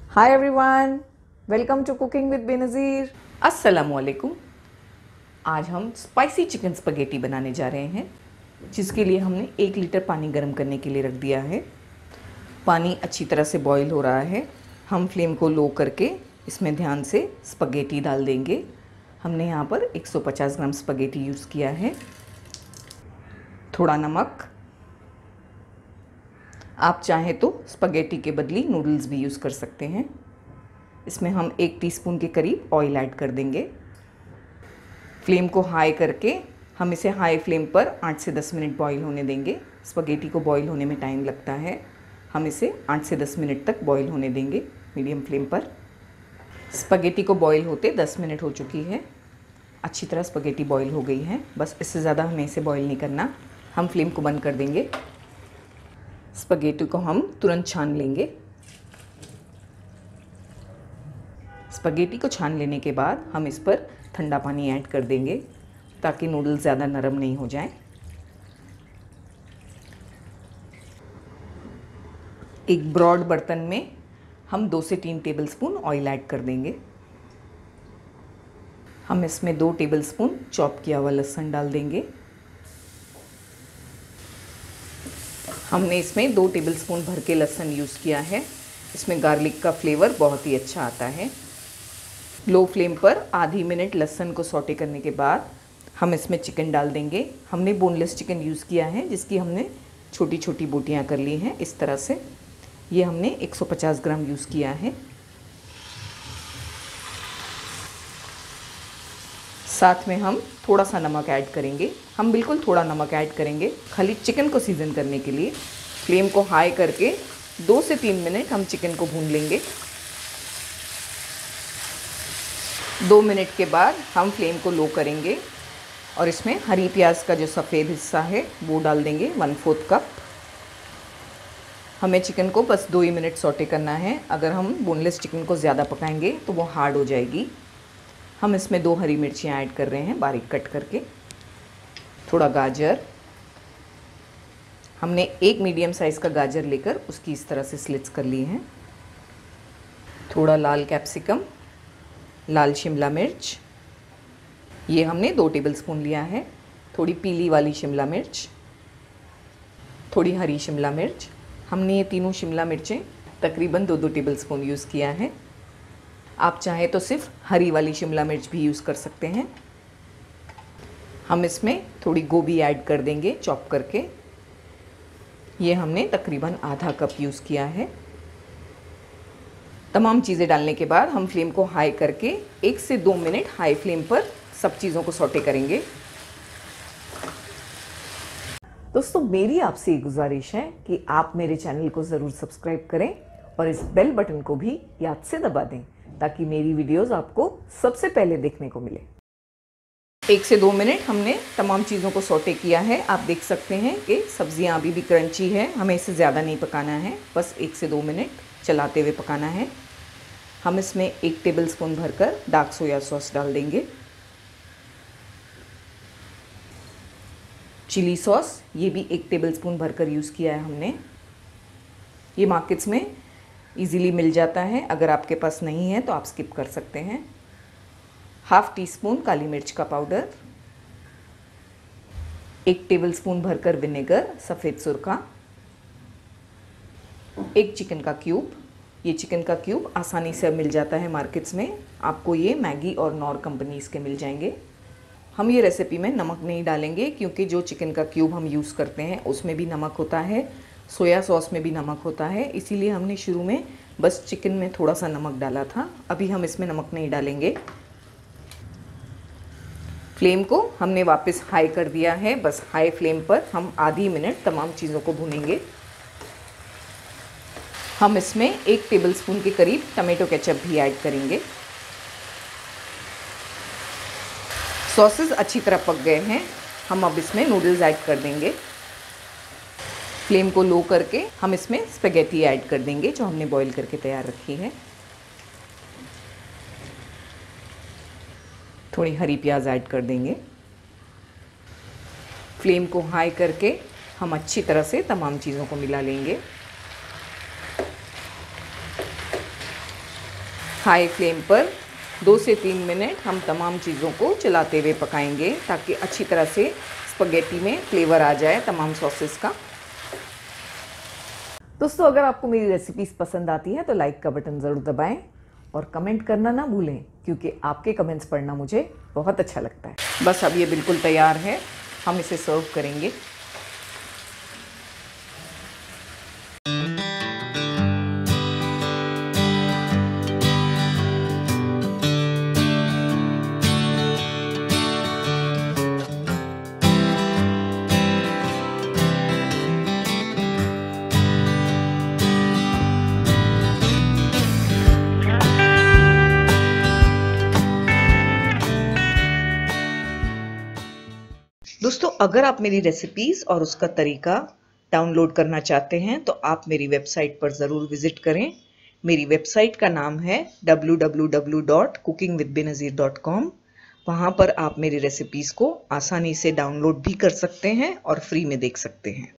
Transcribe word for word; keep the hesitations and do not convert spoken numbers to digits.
Hi everyone, welcome to cooking with Benazir. अस्सलामुअलैकुम। आज हम स्पाइसी चिकन स्पगेटी बनाने जा रहे हैं, जिसके लिए हमने एक लीटर पानी गर्म करने के लिए रख दिया है। पानी अच्छी तरह से बॉईल हो रहा है। हम फ्लेम को लो करके इसमें ध्यान से स्पगेटी डाल देंगे। हमने यहाँ पर एक सौ पचास ग्राम स्पगेटी यूज़ किया है। थोड़ा नमक, आप चाहें तो स्पगेटी के बदले नूडल्स भी यूज़ कर सकते हैं। इसमें हम एक टीस्पून के करीब ऑयल ऐड कर देंगे। फ्लेम को हाई करके हम इसे हाई फ्लेम पर आठ से दस मिनट बॉईल होने देंगे। स्पगेटी को बॉईल होने में टाइम लगता है, हम इसे आठ से दस मिनट तक बॉईल होने देंगे मीडियम फ्लेम पर। स्पगेटी को बॉईल होते दस मिनट हो चुकी है। अच्छी तरह स्पगेटी बॉईल हो गई है। बस इससे ज़्यादा हमें इसे बॉईल नहीं करना। हम फ्लेम को बंद कर देंगे। स्पगेटी को हम तुरंत छान लेंगे। स्पगेटी को छान लेने के बाद हम इस पर ठंडा पानी ऐड कर देंगे ताकि नूडल्स ज़्यादा नरम नहीं हो जाएं। एक ब्रॉड बर्तन में हम दो से तीन टेबलस्पून ऑयल ऐड कर देंगे। हम इसमें दो टेबलस्पून चॉप किया हुआ लहसुन डाल देंगे। हमने इसमें दो टेबलस्पून भर के लहसुन यूज़ किया है। इसमें गार्लिक का फ्लेवर बहुत ही अच्छा आता है। लो फ्लेम पर आधी मिनट लहसुन को सौटे करने के बाद हम इसमें चिकन डाल देंगे। हमने बोनलेस चिकन यूज़ किया है, जिसकी हमने छोटी छोटी बोटियां कर ली हैं इस तरह से। ये हमने एक सौ पचास ग्राम यूज़ किया है। साथ में हम थोड़ा सा नमक ऐड करेंगे। हम बिल्कुल थोड़ा नमक ऐड करेंगे, खाली चिकन को सीजन करने के लिए। फ्लेम को हाई करके दो से तीन मिनट हम चिकन को भून लेंगे। दो मिनट के बाद हम फ्लेम को लो करेंगे और इसमें हरी प्याज का जो सफ़ेद हिस्सा है वो डाल देंगे, वन फोर्थ कप। हमें चिकन को बस दो ही मिनट सौटे करना है। अगर हम बोनलेस चिकन को ज़्यादा पकाएंगे तो वो हार्ड हो जाएगी। हम इसमें दो हरी मिर्चियाँ ऐड कर रहे हैं बारीक कट करके। थोड़ा गाजर, हमने एक मीडियम साइज़ का गाजर लेकर उसकी इस तरह से स्लिट्स कर ली हैं। थोड़ा लाल कैप्सिकम, लाल शिमला मिर्च, ये हमने दो टेबलस्पून लिया है। थोड़ी पीली वाली शिमला मिर्च, थोड़ी हरी शिमला मिर्च। हमने ये तीनों शिमला मिर्चें तकरीबन दो दो टेबलस्पून यूज़ किया है। आप चाहें तो सिर्फ हरी वाली शिमला मिर्च भी यूज़ कर सकते हैं। हम इसमें थोड़ी गोभी ऐड कर देंगे चॉप करके। ये हमने तकरीबन आधा कप यूज़ किया है। तमाम चीज़ें डालने के बाद हम फ्लेम को हाई करके एक से दो मिनट हाई फ्लेम पर सब चीज़ों को सौटे करेंगे। दोस्तों, मेरी आपसे ये गुजारिश है कि आप मेरे चैनल को ज़रूर सब्सक्राइब करें और इस बेल बटन को भी याद से दबा दें ताकि मेरी वीडियोस आपको सबसे पहले देखने को मिले। एक से दो मिनट हमने तमाम चीज़ों को सौटे किया है। आप देख सकते हैं कि सब्जियां अभी भी क्रंची है। हमें इसे ज़्यादा नहीं पकाना है, बस एक से दो मिनट चलाते हुए पकाना है। हम इसमें एक टेबलस्पून भरकर डार्क सोया सॉस डाल देंगे। चिली सॉस, ये भी एक टेबलस्पून भरकर यूज़ किया है हमने। ये मार्केट्स में इजीली मिल जाता है, अगर आपके पास नहीं है तो आप स्किप कर सकते हैं। हाफ टी स्पून काली मिर्च का पाउडर, एक टेबलस्पून भरकर विनेगर सफ़ेद सुरखा, एक चिकन का क्यूब। ये चिकन का क्यूब आसानी से मिल जाता है मार्केट्स में, आपको ये मैगी और नॉर कंपनीज़ के मिल जाएंगे। हम ये रेसिपी में नमक नहीं डालेंगे क्योंकि जो चिकन का क्यूब हम यूज़ करते हैं उसमें भी नमक होता है, सोया सॉस में भी नमक होता है। इसीलिए हमने शुरू में बस चिकन में थोड़ा सा नमक डाला था। अभी हम इसमें नमक नहीं डालेंगे। फ्लेम को हमने वापस हाई कर दिया है। बस हाई फ्लेम पर हम आधी मिनट तमाम चीज़ों को भूनेंगे। हम इसमें एक टेबलस्पून के करीब टमाटो केचप भी ऐड करेंगे। सॉसेस अच्छी तरह पक गए हैं। हम अब इसमें नूडल्स ऐड कर देंगे। फ्लेम को लो करके हम इसमें स्पैगेटी ऐड कर देंगे जो हमने बॉईल करके तैयार रखी है। थोड़ी हरी प्याज ऐड कर देंगे। फ्लेम को हाई करके हम अच्छी तरह से तमाम चीज़ों को मिला लेंगे। हाई फ्लेम पर दो से तीन मिनट हम तमाम चीज़ों को चलाते हुए पकाएंगे ताकि अच्छी तरह से स्पगेटी में फ्लेवर आ जाए तमाम सॉसेस का। दोस्तों, अगर आपको मेरी रेसिपीज़ पसंद आती है तो लाइक का बटन ज़रूर दबाएं और कमेंट करना ना भूलें, क्योंकि आपके कमेंट्स पढ़ना मुझे बहुत अच्छा लगता है। बस अब ये बिल्कुल तैयार है, हम इसे सर्व करेंगे। दोस्तों, अगर आप मेरी रेसिपीज़ और उसका तरीका डाउनलोड करना चाहते हैं तो आप मेरी वेबसाइट पर ज़रूर विज़िट करें। मेरी वेबसाइट का नाम है W W W dot cooking with Benazir dot com. वहाँ पर आप मेरी रेसिपीज़ को आसानी से डाउनलोड भी कर सकते हैं और फ्री में देख सकते हैं।